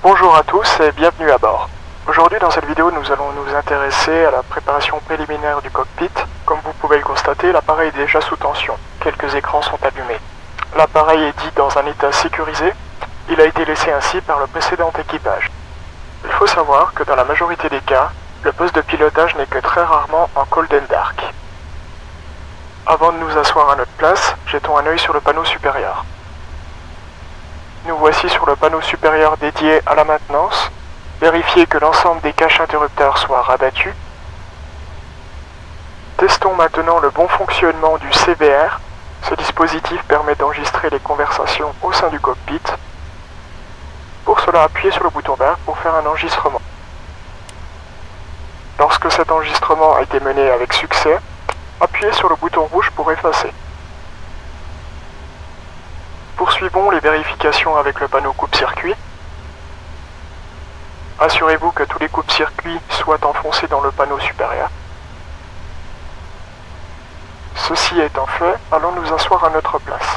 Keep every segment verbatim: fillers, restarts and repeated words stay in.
Bonjour à tous et bienvenue à bord. Aujourd'hui dans cette vidéo nous allons nous intéresser à la préparation préliminaire du cockpit. Comme vous pouvez le constater, l'appareil est déjà sous tension. Quelques écrans sont allumés. L'appareil est dit dans un état sécurisé. Il a été laissé ainsi par le précédent équipage. Il faut savoir que dans la majorité des cas, le poste de pilotage n'est que très rarement en cold and dark. Avant de nous asseoir à notre place, jetons un œil sur le panneau supérieur. Nous voici sur le panneau supérieur dédié à la maintenance. Vérifiez que l'ensemble des caches interrupteurs soient rabattus. Testons maintenant le bon fonctionnement du C V R. Ce dispositif permet d'enregistrer les conversations au sein du cockpit. Pour cela, appuyez sur le bouton vert pour faire un enregistrement. Lorsque cet enregistrement a été mené avec succès, appuyez sur le bouton rouge pour effacer. Poursuivons les vérifications avec le panneau coupe-circuit. Assurez-vous que tous les coupe-circuits soient enfoncés dans le panneau supérieur. Ceci étant fait, allons nous asseoir à notre place.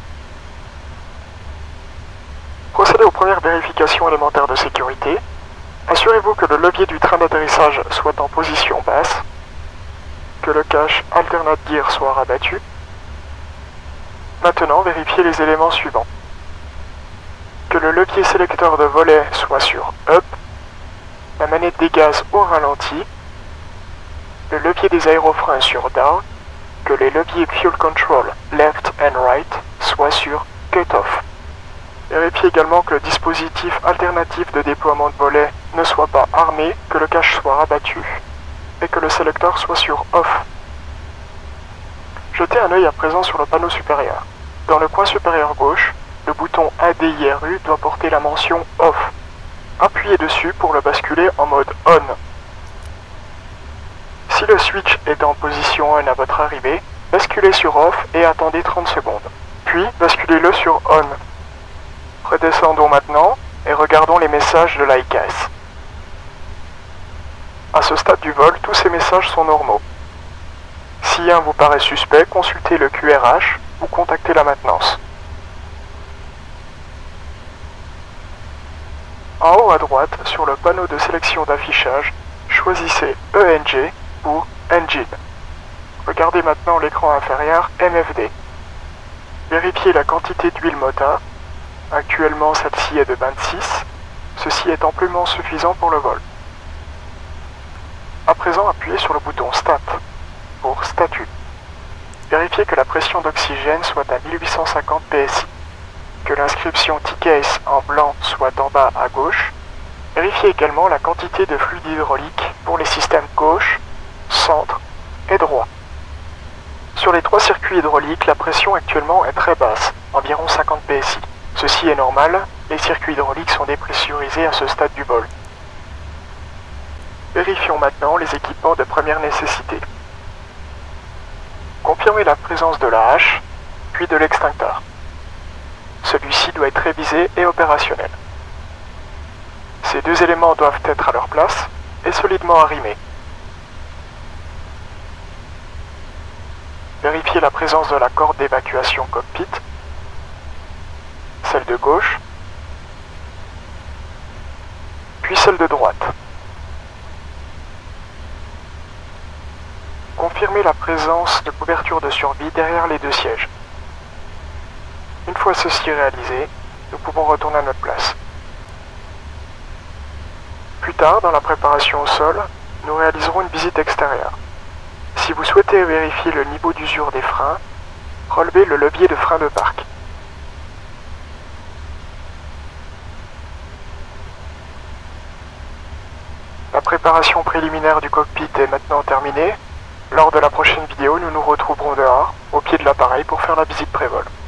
Procédez aux premières vérifications élémentaires de sécurité. Assurez-vous que le levier du train d'atterrissage soit en position basse, que le cache alternate gear soit rabattu. Maintenant, vérifiez les éléments suivants. Que le levier sélecteur de volet soit sur Up, la manette des gaz au ralenti, le levier des aérofreins sur Down, que les leviers Fuel Control Left and Right soient sur Cut Off. Vérifiez également que le dispositif alternatif de déploiement de volet ne soit pas armé, que le cache soit rabattu et que le sélecteur soit sur Off. Jetez un œil à présent sur le panneau supérieur. Dans le coin supérieur gauche, le bouton A D I R U doit porter la mention Off. Appuyez dessus pour le basculer en mode On. Si le switch est en position On à votre arrivée, basculez sur Off et attendez trente secondes. Puis basculez-le sur On. Redescendons maintenant et regardons les messages de l'I C A S. À ce stade du vol, tous ces messages sont normaux. Si un vous paraît suspect, consultez le Q R H ou contactez la maintenance. En haut à droite, sur le panneau de sélection d'affichage, choisissez E N G pour Engine. Regardez maintenant l'écran inférieur M F D. Vérifiez la quantité d'huile moteur. Actuellement, celle-ci est de vingt-six. Ceci est amplement suffisant pour le vol. À présent, appuyez sur le bouton Stat pour Statut. Vérifiez que la pression d'oxygène soit à mille huit cent cinquante P S I, que l'inscription T-Case en blanc soit en bas à gauche. Vérifiez également la quantité de fluide hydraulique pour les systèmes gauche, centre et droit. Sur les trois circuits hydrauliques, la pression actuellement est très basse, environ cinquante P S I. Ceci est normal, les circuits hydrauliques sont dépressurisés à ce stade du vol. Vérifions maintenant les équipements de première nécessité. Confirmez la présence de la hache, puis de l'extincteur. Celui-ci doit être révisé et opérationnel. Ces deux éléments doivent être à leur place et solidement arrimés. Vérifiez la présence de la corde d'évacuation cockpit, celle de gauche, puis celle de droite. Confirmez la présence de couverture de survie derrière les deux sièges. Une fois ceci réalisé, nous pouvons retourner à notre place. Plus tard, dans la préparation au sol, nous réaliserons une visite extérieure. Si vous souhaitez vérifier le niveau d'usure des freins, relevez le levier de frein de parc. La préparation préliminaire du cockpit est maintenant terminée. Lors de la prochaine vidéo, nous nous retrouverons dehors, au pied de l'appareil, pour faire la visite pré-vol.